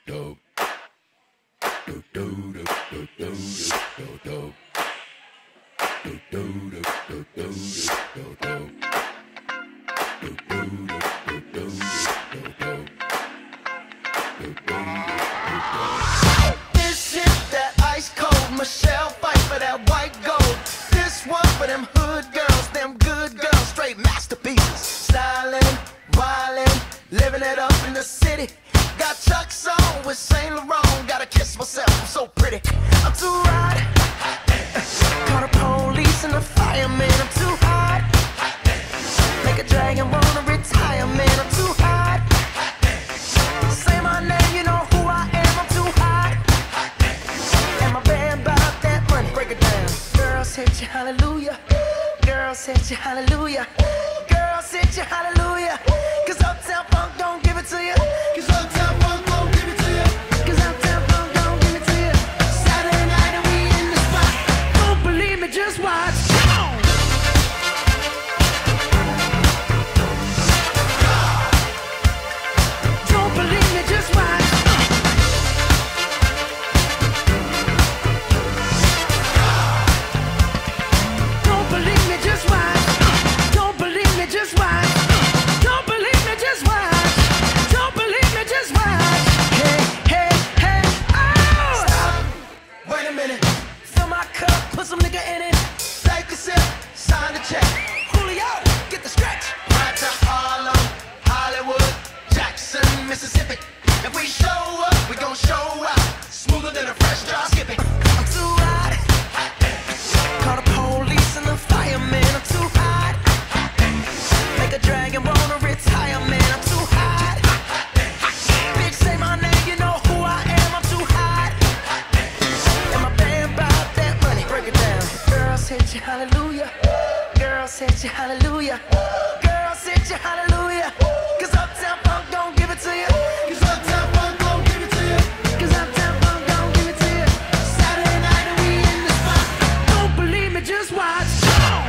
This shit that ice cold, Michelle fight for that white gold. This one for them hood girls, them good girls, straight masterpieces. Stylin', wildin', living it up in the city. Got Chuck's on with Saint Laurent, gotta kiss myself, I'm so pretty. I'm too hot. Call the police and the fireman, I'm too hot. Make a dragon wanna retire, man, I'm too hot. Say my name, you know who I am, I'm too hot. And my band about that money, break it down. Girls hit you, hallelujah. Girls hit you, hallelujah. Girls hit you, hallelujah. Cause Uptown Funk don't give it to you. Cause Uptown Funk don't give it to you. Cause Uptown Funk don't give it to you. Saturday night and we in the spot. Don't believe me, just watch. Come on. Don't believe me, just watch. Don't believe me, just watch. Don't believe me, just watch. Don't believe me, just watch. Don't believe me, just watch. Hey, hey, hey, oh! Stop. Wait a minute. Fill my cup, put some nigga in it. Take a sip, sign the check. Julio, get the stretch. Right to Harlem, Hollywood, Jackson, Mississippi. If we show up, we gon' show out. Smoother than a fresh drop skipping. I'm too hot. Call the police and the fireman, I'm too hot. Make a dragon wanna retire, man, I'm too hot. Bitch, say my name, you know who I am, I'm too hot. And my band bout that money, break it down. Girls hit you, hallelujah. Girls hit you, hallelujah. Girls hit you, hallelujah. Cause Uptown Funk don't give it to you. Cause Uptown Funk don't give it to you. Cause Uptown Funk don't give it to you. Saturday night and we in the spot. Don't believe me, just watch. Come on.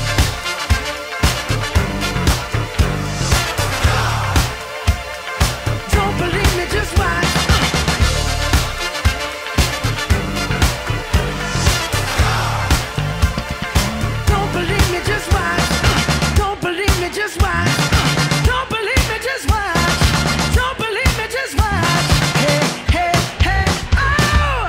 Don't believe me, just watch. Don't believe me, just watch. Don't believe me, just watch. Don't believe me, just watch. Don't believe me, just watch. Hey, hey, hey, oh!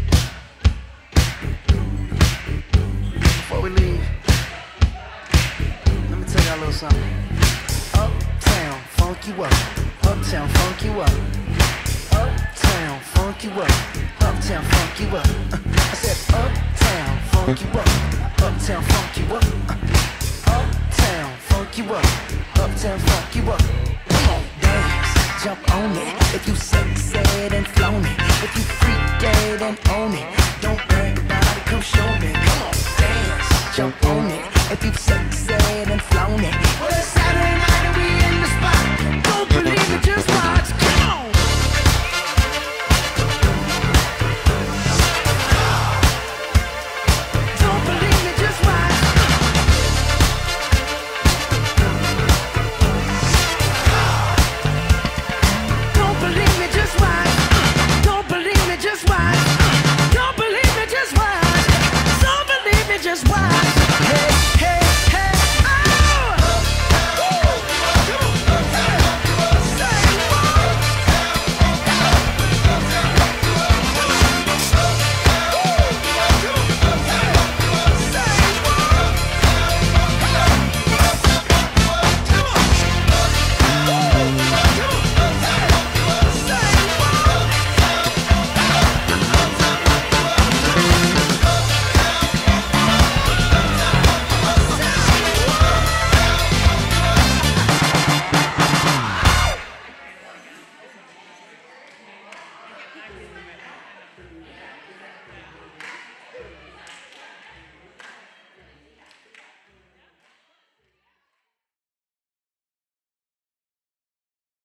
Before we leave, let me tell y'all a little something. Uptown, funk you up. Uptown, funk you up. Uptown, funk you up. Uptown, funk you up. I said uptown, funk you up. Uptown, funk you up. Uptown, funk you up. Uptown, funk you up. Come on, dance, jump on it. If you sexed and flown it. If you freak dead and own it. Don't brag about it, come show me. Come on, dance, jump on it. If you sexed and flown it. Well, it's Saturday night and we